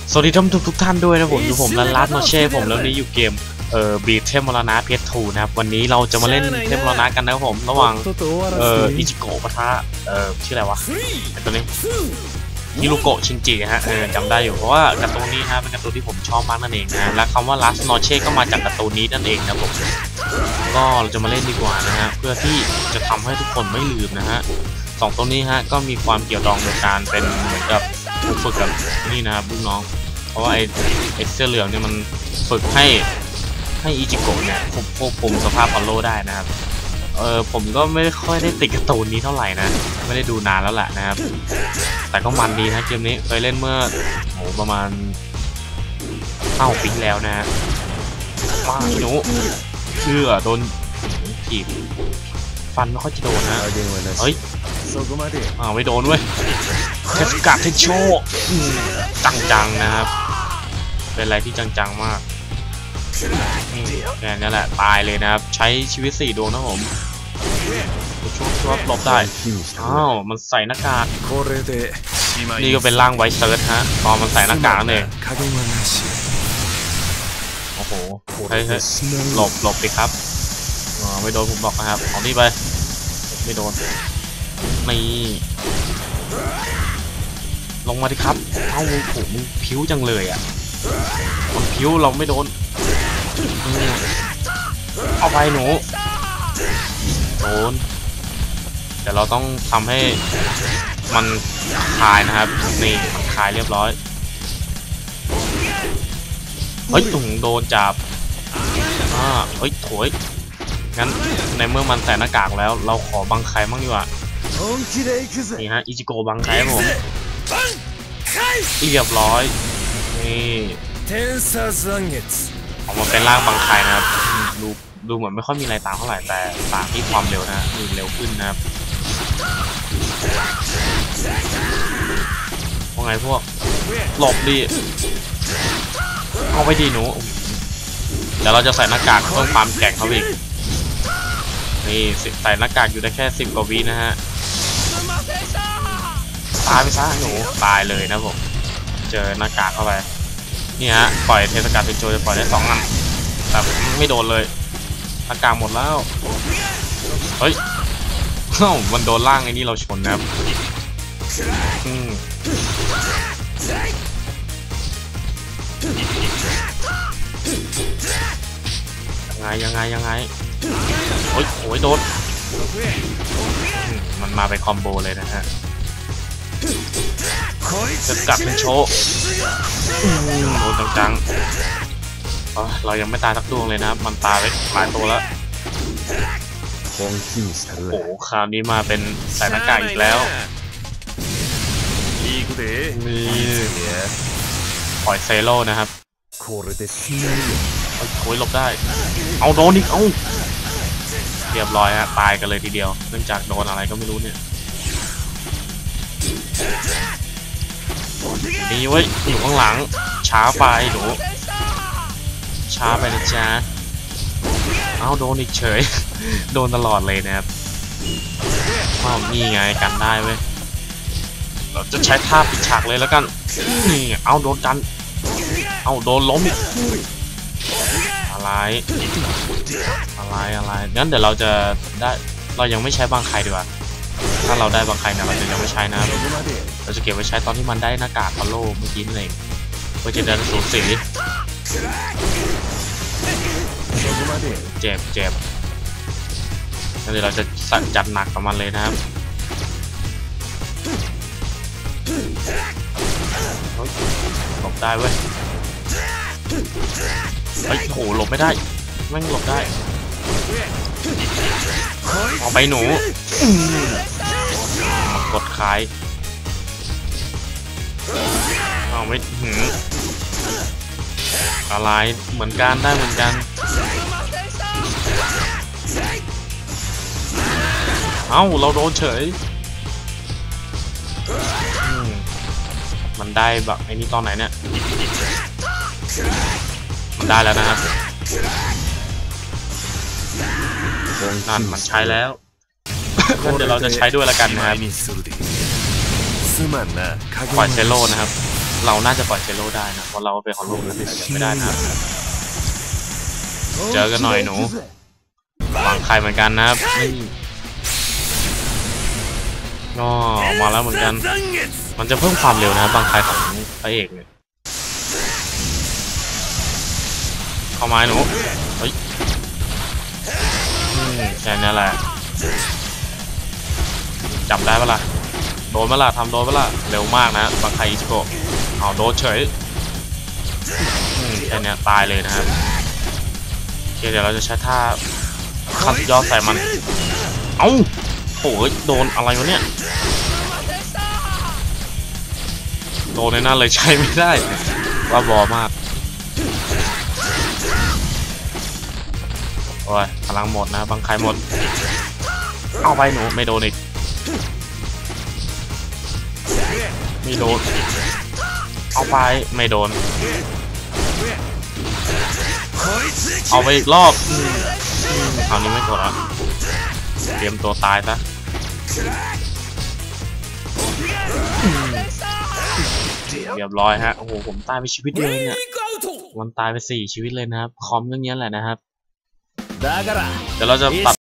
สวัสดีทุกท่านด้วยนะผมลัดโนเช่ผมแล้วนี้อยู่เกมบีเทมมรณะเพชรทูนะครับวันนี้เราจะมาเล่นเทมมรณะกันนะครับผมระหว่างอิจิโกะปะทะชื่ออะไรวะตัวนี้ฮิรุโกะชินจิฮะจำได้อยู่เพราะว่าการ์ตูนนี้ฮะเป็นการ์ตูนที่ผมชอบมากนั่นเองนะและคำว่าลัดโนเช่ก็มาจากการ์ตูนนี้นั่นเองนะผมก็เราจะมาเล่นดีกว่านะฮะเพื่อที่จะทำให้ทุกคนไม่ลืมนะฮะสองตัวนี้ฮะก็มีความเกี่ยวดองโดยการเป็นเหมือนกับฝึกกับนี่นะครับลูกน้องเพราะว่าไอ้เสื้อเหลืองเนี่ยมันฝึกให้อิจิโกะเนี่ยควบคุมสภาพออโร่ได้นะครับผมก็ไม่ค่อยได้ติดการ์ตูนนี้เท่าไหร่นะไม่ได้ดูนานแล้วแหละนะครับแต่ก็มันดีนะเกมนี้เคยเล่นเมื่อประมาณ5-6 ปีแล้วนะฮะมาหนูโดนถีบฟันไม่ค่อยจะโดนนะเฮ้ยไม่โดนเว้ยเทสกาเทโชจังๆนะครับเป็นอะไรที่จังๆมากแค่นี้แหละตายเลยนะครับใช้ชีวิต4 ดวงนะผมช่วยหลบได้มันใส่หน้ากากนี่ก็เป็นร่างไวเซิร์ชฮะตอนมันใส่หน้ากากเลยโอ้โหเฮ้ยหลบไปครับไม่โดนผมหรอกนะครับเอานี่ไปไม่โดนนี่ลงมาดิครับผมผิวจังเลยอ่ะมันผิวเราไม่โดนเอาไปหนูโดนแต่เราต้องทำให้มันคลายนะครับนี่มันคลายเรียบร้อยเฮ้ยถุงโดนจับเฮ้ยถอยงั้นในเมื่อมันใส่หน้ากากแล้วเราขอบังไคบ้างดีกว่านี่ฮะอิจิโกะบังไคผมเรียบร้อยนี่ออกมาเป็นร่างบังไคนะครับดูเหมือนไม่ค่อยมีอะไรต่างเท่าไหร่แต่ต่างที่ความเร็วนะมีเร็วขึ้นนะครับว่าไงพวกหลบดิเอาไปดีหนูเดี๋ยวเราจะใส่หน้ากากเพิ่มความแข็งเขาอีกนี่ใส่หน้ากากอยู่ได้แค่10 กว่าวินะฮะตายไปซะหนูตายเลยนะผมเจอหน้ากากเข้าไปนี่ฮะปล่อยเทศกาลเป็นโจจะปล่อยได้2 อันแต่ไม่โดนเลยหน้ากากหมดแล้วเฮ้ยมันโดนล่างไอ้นี่เราชนนะครับยังไงโอ้ยโดนมันมาเป็นคอมโบเลยนะฮะจะกัดเป็นโชว์โดนจังๆเรายังไม่ตายสักดวงเลยนะมันตายไปหลายตัวแล้วโอ้โหคราวนี้มาเป็นใส่หน้ากากอีกแล้วนี่ปล่อยเซโร่นะครับโอ้ยหลบได้เอาโดนอีกเรียบร้อยฮะตายกันเลยทีเดียวเนื่องจากโดนอะไรก็ไม่รู้เนี่ยนี่เว้ยอยู่ข้างหลังช้าไปหนูช้าไปนะจ๊ะเอาโดนอีกเฉยโดนตลอดเลยนะครับนี่ไงกันได้เว้ยเราจะใช้ท่าปิดฉากเลยแล้วกันนี่เอาโดนกันเอาโดนล้มอะไรงั้นเดี๋ยวเราจะได้เรายังไม่ใช้บางใครดีกว่าถ้าเราได้บางใครนะเราจะยังไม่ใช้นะเราจะเก็บไว้ใช้ตอนที่มันได้หน้ากากพอลโล่เมื่อกี้นั่นเองเพื่อจะได้สูญเสียเจ็บงั้นเดี๋ยวเราจะจัดหนักกับมันเลยนะครับหลบได้เว้ยโหหลบไม่ได้แม่งหลบได้ออกไปหนูกดคายเอาไม่อะไรเหมือนกันได้เหมือนกันเราโดนเฉยมันได้แบบไอ้นี่ตอนไหนเนี่ยมันได้แล้วนะครับนั่นมันใช้แล้วงั้นเดี๋ยวเราจะใช้ด้วยละกันนะครับปล่อยเซโร่นะครับเราน่าจะปล่อยเซโร่ได้นะเพราะเราเป็นฮอลโลนะแต่ยังไม่ได้นะเจอกันหน่อยหนูวางไข่เหมือนกันนะครับนี่ก็มาแล้วเหมือนกันมันจะเพิ่มความเร็วนะบางไข่ของพระเอกเนี่ยเข้ามาหนูเฮ้ยแค่นี้แหละจับได้ปะล่ะโดนปะล่ะทำโดนปะล่ะเร็วมากนะบางไข่อิจิโกะเอาโดนเฉยแค่นี้ตายเลยนะครับโอเคเดี๋ยวเราจะใช้ท่าขั้นยอดใส่มันเอ้าโอ้ยโดนอะไรวะเนี่ยโดนในนั้นเลยใช้ไม่ได้ว่าบอมากโอ้ยพลังหมดนะบางใครหมดเอาไปหนูไม่โดนอีกไม่โดนเอาไปไม่โดนเอาไปอีกรอบคราวนี้ไม่กดแล้วเตรียมตัวตายซะเรียบร้อยฮะโอ้โหผมตายไปชีวิตเลยเนี่ยมันตายไป4 ชีวิตเลยนะครับคอมเรื่องนี้แหละนะครับเดี๋ยวเราจะตัด